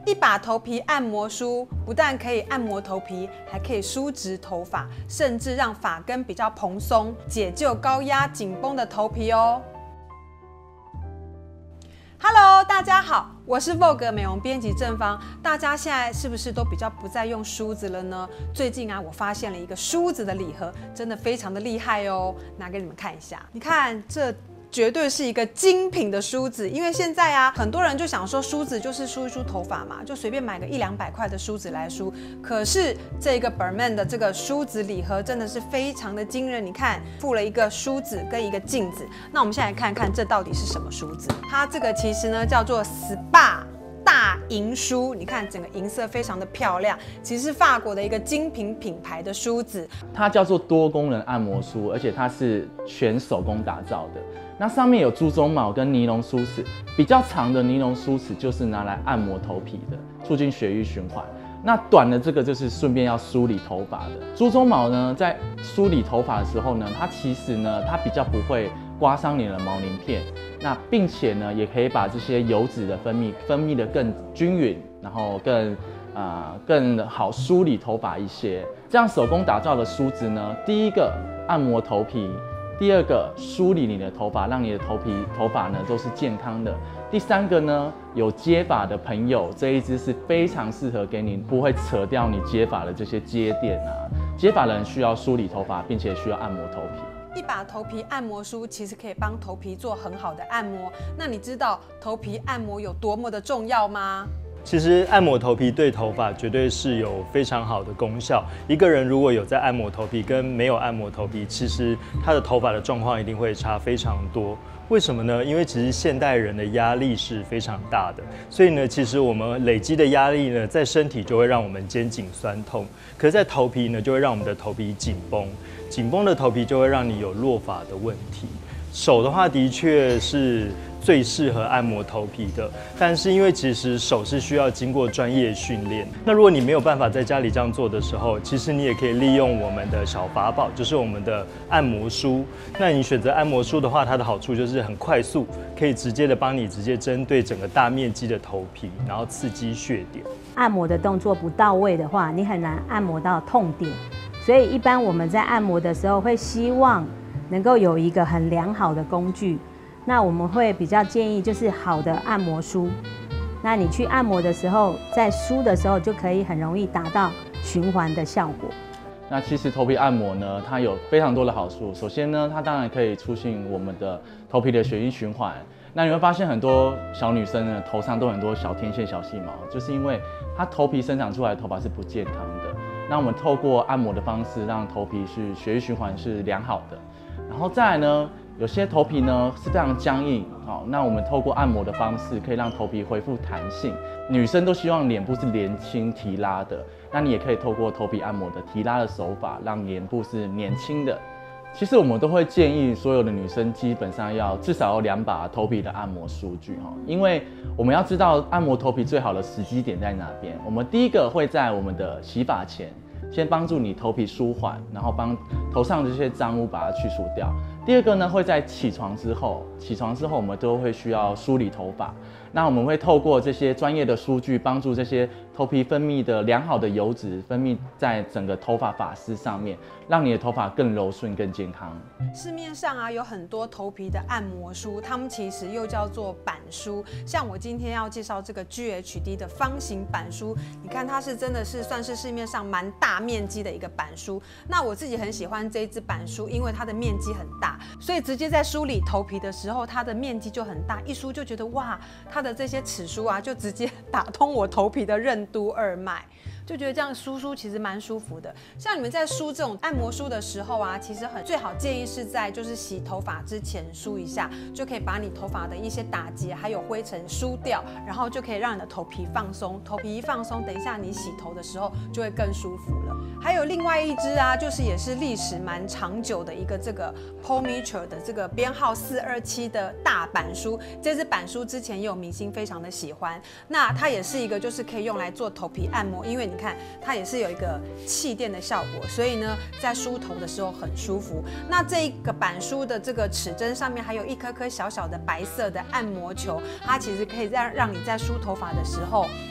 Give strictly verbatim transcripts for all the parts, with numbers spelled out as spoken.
一把头皮按摩梳不但可以按摩头皮，还可以梳直头发，甚至让发根比较蓬松，解救高压紧绷的头皮哦。Hello， 大家好，我是 Vogue 美容编辑正芳。大家现在是不是都比较不再用梳子了呢？最近啊，我发现了一个梳子的礼盒，真的非常的厉害哦，拿给你们看一下。你看这。绝对是一个精品的梳子，因为现在啊，很多人就想说梳子就是梳一梳头发嘛，就随便买个一两百块的梳子来梳。可是这个 Berman 的这个梳子礼盒真的是非常的惊人，你看附了一个梳子跟一个镜子。那我们现在来看看这到底是什么梳子？它这个其实呢叫做 S P A。大银梳，你看整个银色非常的漂亮，其实是法国的一个精品品牌的梳子。 它叫做多功能按摩梳，而且它是全手工打造的。那上面有猪鬃毛跟尼龙梳齿，比较长的尼龙梳齿就是拿来按摩头皮的，促进血液循环。那短的这个就是顺便要梳理头发的。猪鬃毛呢，在梳理头发的时候呢，它其实呢，它比较不会刮伤你的毛鳞片。那并且呢，也可以把这些油脂的分泌分泌得更均匀，然后更啊、呃、更好梳理头发一些。这样手工打造的梳子呢，第一个按摩头皮，第二个梳理你的头发，让你的头皮头发呢都是健康的。第三个呢，有接发的朋友，这一支是非常适合给你，不会扯掉你接发的这些接垫啊。接发人需要梳理头发，并且需要按摩头皮。 一把头皮按摩梳其实可以帮头皮做很好的按摩。那你知道头皮按摩有多么的重要吗？ 其实按摩头皮对头发绝对是有非常好的功效。一个人如果有在按摩头皮跟没有按摩头皮，其实他的头发的状况一定会差非常多。为什么呢？因为其实现代人的压力是非常大的，所以呢，其实我们累积的压力呢，在身体就会让我们肩颈酸痛，可是在头皮呢，就会让我们的头皮紧绷，紧绷的头皮就会让你有落发的问题。手的话，的确是最适合按摩头皮的，但是因为其实手是需要经过专业训练，那如果你没有办法在家里这样做的时候，其实你也可以利用我们的小法宝，就是我们的按摩梳。那你选择按摩梳的话，它的好处就是很快速，可以直接的帮你直接针对整个大面积的头皮，然后刺激穴点。 按摩的动作不到位的话，你很难按摩到痛点，所以一般我们在按摩的时候会希望能够有一个很良好的工具。那我们会比较建议就是好的按摩梳，那你去按摩的时候，在梳的时候就可以很容易达到循环的效果。 那其实头皮按摩呢，它有非常多的好处。首先呢，它当然可以促进我们的头皮的血液循环。那你会发现很多小女生呢，头上都有很多小天线、小细毛，就是因为她头皮生长出来的头发是不健康的。那我们透过按摩的方式，让头皮是血液循环是良好的。然后再来呢，有些头皮呢是非常僵硬，好，那我们透过按摩的方式，可以让头皮恢复弹性。女生都希望脸部是连轻提拉的，那你也可以透过头皮按摩的提拉的手法，让脸部是年轻的。其实我们都会建议所有的女生基本上要至少有两把头皮的按摩梳具哈，因为我们要知道按摩头皮最好的时机点在哪边。我们第一个会在我们的洗发前，先帮助你头皮舒缓，然后帮头上的这些脏污把它去除掉。第二个呢，会在起床之后，起床之后我们都会需要梳理头发。那我们会透过这些专业的梳具，帮助这些头皮分泌的良好的油脂分泌在整个头发发丝上面，让你的头发更柔顺、更健康。 市面上啊有很多头皮的按摩梳，它们其实又叫做板梳。像我今天要介绍这个 G H D 的方形板梳，你看它是真的是算是市面上蛮大面积的一个板梳。那我自己很喜欢这一支板梳，因为它的面积很大，所以直接在梳理头皮的时候，它的面积就很大，一梳就觉得哇，它的这些齿梳啊，就直接打通我头皮的任督二脉。就觉得这样梳梳其实蛮舒服的。像你们在梳这种按摩梳的时候啊，其实很最好建议是在就是洗头发之前梳一下，就可以把你头发的一些打结还有灰尘梳掉，然后就可以让你的头皮放松。头皮一放松，等一下你洗头的时候就会更舒服了。还有另外一支啊，就是也是历史蛮长久的一个这个 Paul Mitchell 的这个编号四二七的大板梳。这支板梳之前也有明星非常的喜欢，那它也是一个就是可以用来做头皮按摩，因为你看它也是有一个气垫的效果，所以呢在梳头的时候很舒服。那这个板梳的这个齿针上面还有一颗颗小小的白色的按摩球，它其实可以让让你在梳头发的时候，哇，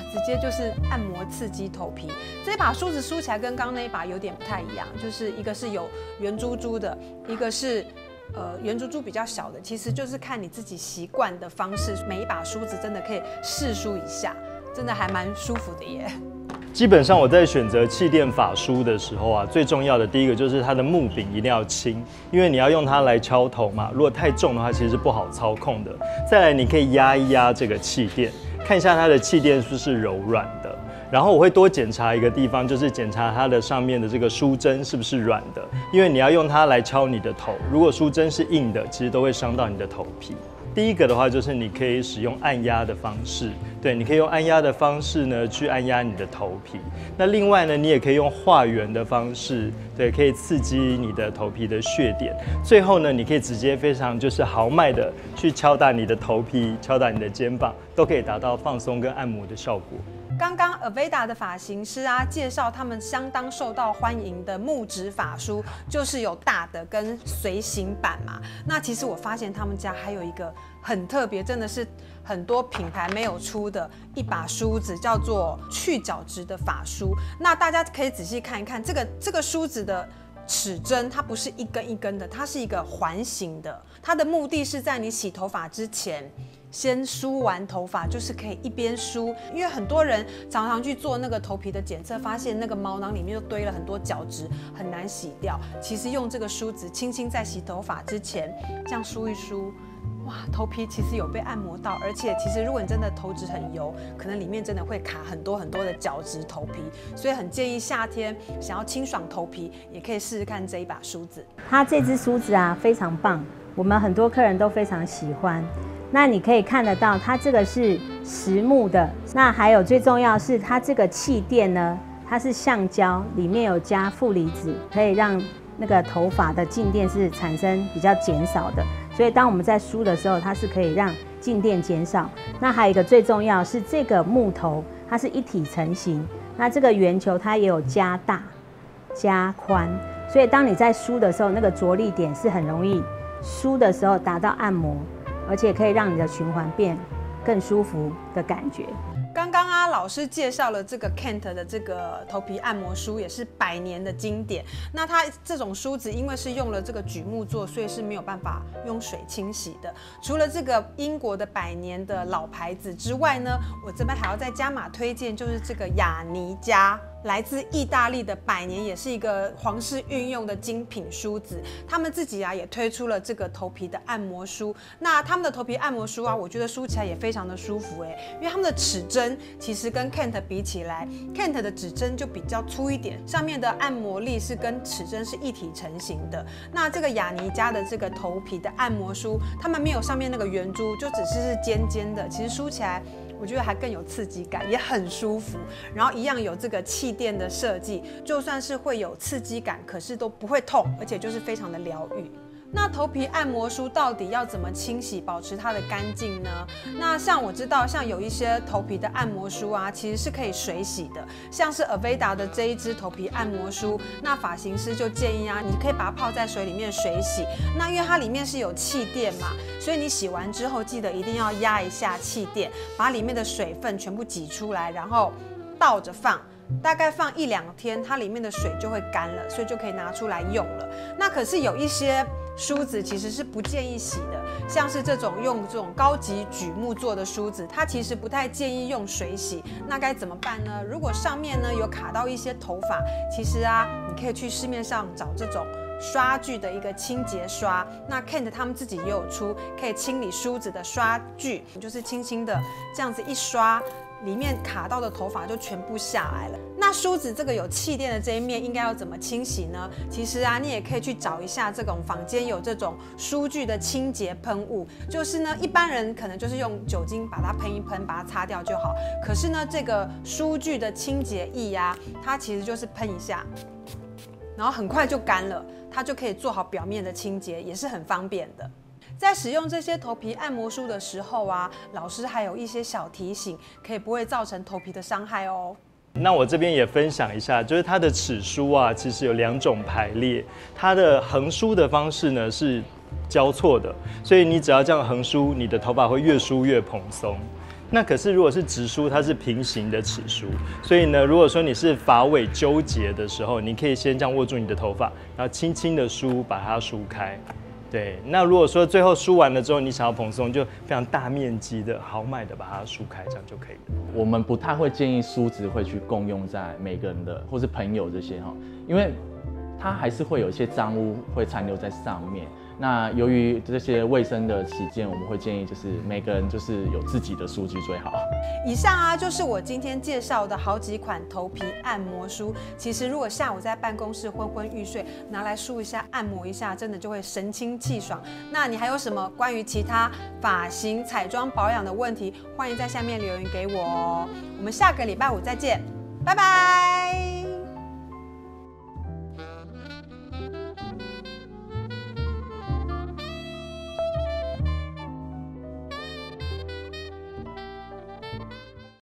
直接就是按摩刺激头皮。这把梳子梳起来跟刚刚那一把有点不太一样，就是一个是有圆珠珠的，一个是呃圆珠珠比较小的，其实就是看你自己习惯的方式。每一把梳子真的可以试梳一下，真的还蛮舒服的耶。 基本上我在选择气垫发梳的时候啊，最重要的第一个就是它的木柄一定要轻，因为你要用它来敲头嘛，如果太重的话，其实是不好操控的。再来，你可以压一压这个气垫，看一下它的气垫是不是柔软的。然后我会多检查一个地方，就是检查它的上面的这个梳针是不是软的，因为你要用它来敲你的头，如果梳针是硬的，其实都会伤到你的头皮。第一个的话就是你可以使用按压的方式，对，你可以用按压的方式呢去按压你的头皮。那另外呢，你也可以用画圆的方式，对，可以刺激你的头皮的血点。最后呢，你可以直接非常就是豪迈的去敲打你的头皮，敲打你的肩膀，都可以达到放松跟按摩的效果。 刚刚 Aveda 的发型师啊介绍他们相当受到欢迎的木质发梳，就是有大的跟随行版嘛。那其实我发现他们家还有一个很特别，真的是很多品牌没有出的一把梳子，叫做去角质的发梳。那大家可以仔细看一看这个这个梳子的齿针，它不是一根一根的，它是一个环形的。它的目的是在你洗头发之前先梳完头发，就是可以一边梳，因为很多人常常去做那个头皮的检测，发现那个毛囊里面就堆了很多角质，很难洗掉。其实用这个梳子轻轻在洗头发之前这样梳一梳，哇，头皮其实有被按摩到，而且其实如果你真的头质很油，可能里面真的会卡很多很多的角质头皮，所以很建议夏天想要清爽头皮，也可以试试看这一把梳子。 它这支梳子啊非常棒，我们很多客人都非常喜欢。那你可以看得到，它这个是实木的，那还有最重要是它这个气垫呢，它是橡胶，里面有加负离子，可以让那个头发的静电是产生比较减少的。所以当我们在梳的时候，它是可以让静电减少。那还有一个最重要是这个木头，它是一体成型，那这个圆球它也有加大、加宽，所以当你在梳的时候，那个着力点是很容易梳的时候达到按摩。而且可以让你的循环变更舒服的感觉。 刚刚啊，老师介绍了这个 Kent 的这个头皮按摩梳，也是百年的经典。那它这种梳子因为是用了这个榉木做，所以是没有办法用水清洗的。除了这个英国的百年的老牌子之外呢，我这边还要再加码推荐，就是这个雅尼家。来自意大利的百年，也是一个皇室运用的精品梳子。他们自己啊也推出了这个头皮的按摩梳。那他们的头皮按摩梳啊，我觉得梳起来也非常的舒服哎，因为他们的齿针其实跟 Kent 比起来 ，Kent 的指针就比较粗一点，上面的按摩力是跟齿针是一体成型的。那这个雅尼家的这个头皮的按摩梳，他们没有上面那个圆珠，就只是是尖尖的，其实梳起来我觉得还更有刺激感，也很舒服。然后一样有这个气垫的设计，就算是会有刺激感，可是都不会痛，而且就是非常的疗愈。那头皮按摩梳到底要怎么清洗，保持它的干净呢？那像我知道，像有一些头皮的按摩梳啊，其实是可以水洗的，像是 Aveda 的这一支头皮按摩梳，那发型师就建议啊，你可以把它泡在水里面水洗。那因为它里面是有气垫嘛，所以你洗完之后记得一定要压一下气垫，把里面的水分全部挤出来，然后倒着放。大概放一两天，它里面的水就会干了，所以就可以拿出来用了。那可是有一些梳子其实是不建议洗的，像是这种用这种高级榉木做的梳子，它其实不太建议用水洗。那该怎么办呢？如果上面呢有卡到一些头发，其实啊，你可以去市面上找这种刷具的一个清洁刷。那 Kent 他们自己也有出可以清理梳子的刷具，就是轻轻的这样子一刷，里面卡到的头发就全部下来了。那梳子这个有气垫的这一面应该要怎么清洗呢？其实啊，你也可以去找一下这种坊间有这种梳具的清洁喷雾，就是呢，一般人可能就是用酒精把它喷一喷，把它擦掉就好。可是呢，这个梳具的清洁液啊，它其实就是喷一下，然后很快就干了，它就可以做好表面的清洁，也是很方便的。在使用这些头皮按摩梳的时候啊，老师还有一些小提醒，可以不会造成头皮的伤害哦。 那我这边也分享一下，就是它的齿梳啊，其实有两种排列，它的横梳的方式呢是交错的，所以你只要这样横梳，你的头发会越梳越蓬松。 那可是如果是直梳，它是平行的齿梳，所以呢，如果说你是发尾纠结的时候，你可以先这样握住你的头发，然后轻轻的梳，把它梳开。对，那如果说最后梳完了之后，你想要蓬松，就非常大面积的豪迈的把它梳开，这样就可以了。 我们不太会建议梳子会去共用在每个人的或是朋友这些哈，因为它还是会有一些脏污会残留在上面。那由于这些卫生的起见，我们会建议就是每个人就是有自己的梳具最好。 以上啊就是我今天介绍的好几款头皮按摩梳。其实如果下午在办公室昏昏欲睡，拿来梳一下、按摩一下，真的就会神清气爽。那你还有什么关于其他发型、彩妆保养的问题，欢迎在下面留言给我哦。我们下个礼拜五再见，拜拜。